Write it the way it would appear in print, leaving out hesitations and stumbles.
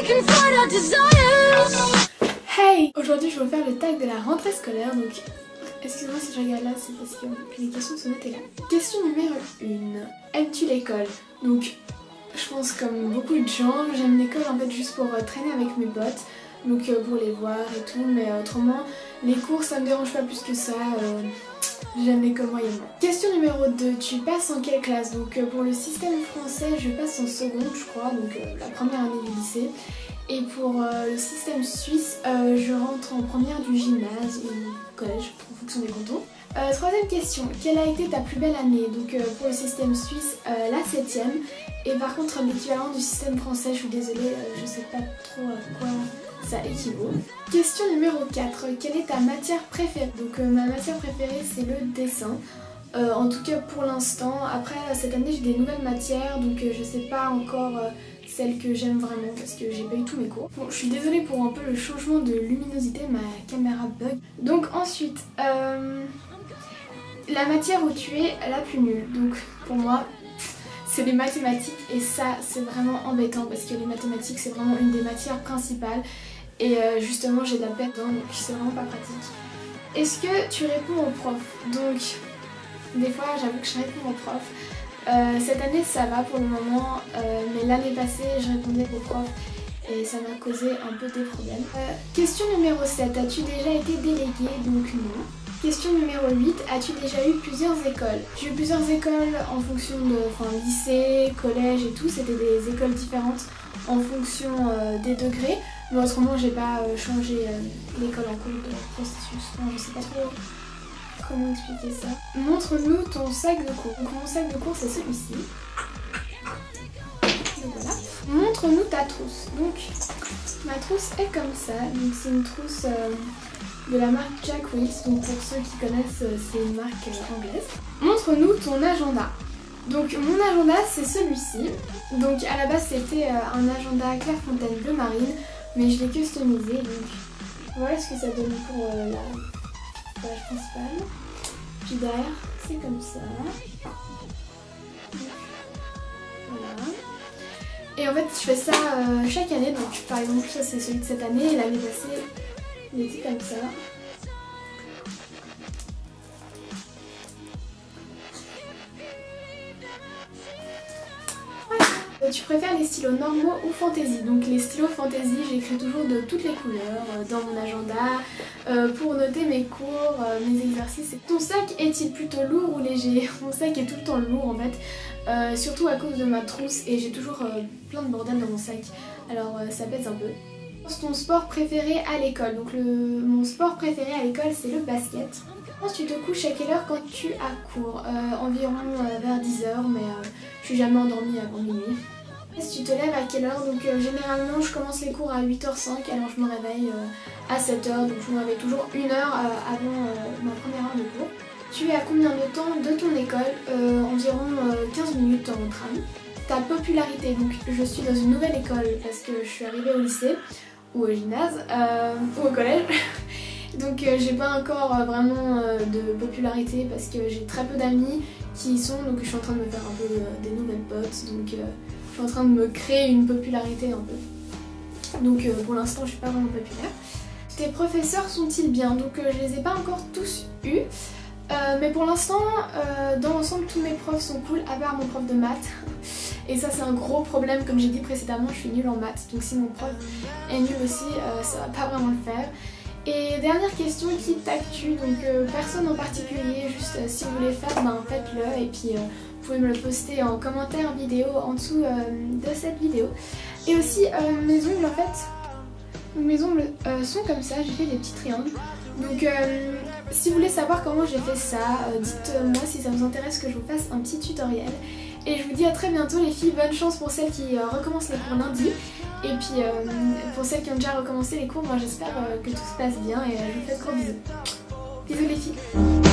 Hey! Aujourd'hui je vais vous faire le tag de la rentrée scolaire, donc excusez-moi si je regarde là, c'est parce que les questions sont notées là. Question numéro 1. Aimes-tu l'école? Donc je pense comme beaucoup de gens, j'aime l'école en fait juste pour traîner avec mes potes, donc pour les voir et tout, mais autrement les cours ça me dérange pas plus que ça, j'aime l'école moyennement. Question numéro 2, tu passes en quelle classe? Donc pour le système français je passe en seconde je crois, donc la première année du lycée. Et pour le système suisse, je rentre en première du gymnase ou collège en fonction des cantons. Troisième question, quelle a été ta plus belle année? Donc pour le système suisse, la 7ème. Et par contre l'équivalent du système français, je suis désolée, je sais pas trop à quoi ça équivaut. Question numéro 4, quelle est ta matière préférée? Donc ma matière préférée c'est le dessin. En tout cas pour l'instant. Après cette année j'ai des nouvelles matières, donc je sais pas encore celle que j'aime vraiment parce que j'ai pas eu tous mes cours. Bon, je suis désolée pour un peu le changement de luminosité, ma caméra bug. Donc ensuite, la matière où tu es la plus nulle. Donc pour moi, c'est les mathématiques et ça c'est vraiment embêtant parce que les mathématiques c'est vraiment une des matières principales et justement j'ai de la peine dedans, donc c'est vraiment pas pratique. Est-ce que tu réponds au prof? Donc des fois j'avoue que je réponds au prof. Cette année ça va pour le moment, mais l'année passée je répondais au prof et ça m'a causé un peu des problèmes. Question numéro 7, as-tu déjà été déléguée? Donc non. Question numéro 8, as-tu déjà eu plusieurs écoles? J'ai eu plusieurs écoles en fonction de lycée, collège et tout, c'était des écoles différentes en fonction des degrés, mais autrement j'ai pas changé l'école en cours de processus, enfin, je sais pas trop comment expliquer ça. Montre-nous ton sac de cours. Donc mon sac de cours c'est celui-ci. Donc voilà. Montre-nous ta trousse. Donc ma trousse est comme ça. Donc c'est une trousse de la marque Jack Wills. Donc pour ceux qui connaissent, c'est une marque anglaise. Montre-nous ton agenda. Donc mon agenda c'est celui-ci. Donc à la base c'était un agenda Clairefontaine bleu marine, mais je l'ai customisé. Donc voilà ce que ça donne pour la page principale. Puis derrière c'est comme ça. Voilà. Et en fait je fais ça chaque année. Donc par exemple ça c'est celui de cette année et l'année passée il était comme ça. Tu préfères les stylos normaux ou fantasy? Donc les stylos fantasy, j'écris toujours de toutes les couleurs dans mon agenda pour noter mes cours, mes exercices. Ton sac est-il plutôt lourd ou léger? Mon sac est tout le temps lourd en fait, surtout à cause de ma trousse et j'ai toujours plein de bordel dans mon sac, alors ça pèse un peu. Ton sport préféré à l'école? Donc mon sport préféré à l'école c'est le basket. Tu te couches à quelle heure quand tu as cours? Environ vers 10h, mais je suis jamais endormie avant minuit. Tu te lèves à quelle heure? Donc généralement je commence les cours à 8h05, alors je me réveille à 7h, donc je me réveille toujours 1 heure avant ma première heure de cours. Tu es à combien de temps de ton école? Environ 15 minutes en tram. Ta popularité, donc je suis dans une nouvelle école parce que je suis arrivée au lycée ou au gymnase ou au collège. Donc j'ai pas encore vraiment de popularité parce que j'ai très peu d'amis qui y sont, donc je suis en train de me faire un peu des nouvelles potes, donc je suis en train de me créer une popularité un peu. Donc pour l'instant je suis pas vraiment populaire. Tes professeurs sont-ils bien? Donc je les ai pas encore tous eus, mais pour l'instant dans l'ensemble tous mes profs sont cool à part mon prof de maths. Et ça c'est un gros problème, comme j'ai dit précédemment je suis nulle en maths, donc si mon prof est nul aussi ça va pas vraiment le faire. Et dernière question, qui t'actue? Donc personne en particulier, juste si vous voulez faire, ben faites-le et puis vous pouvez me le poster en commentaire vidéo en dessous de cette vidéo. Et aussi mes ongles en fait, mes ongles sont comme ça, j'ai fait des petits triangles. Donc si vous voulez savoir comment j'ai fait ça, dites-moi si ça vous intéresse que je vous fasse un petit tutoriel. Et je vous dis à très bientôt les filles, bonne chance pour celles qui recommencent les cours lundi. Et puis pour celles qui ont déjà recommencé les cours, moi j'espère que tout se passe bien et je vous fais de gros bisous. Bisous les filles.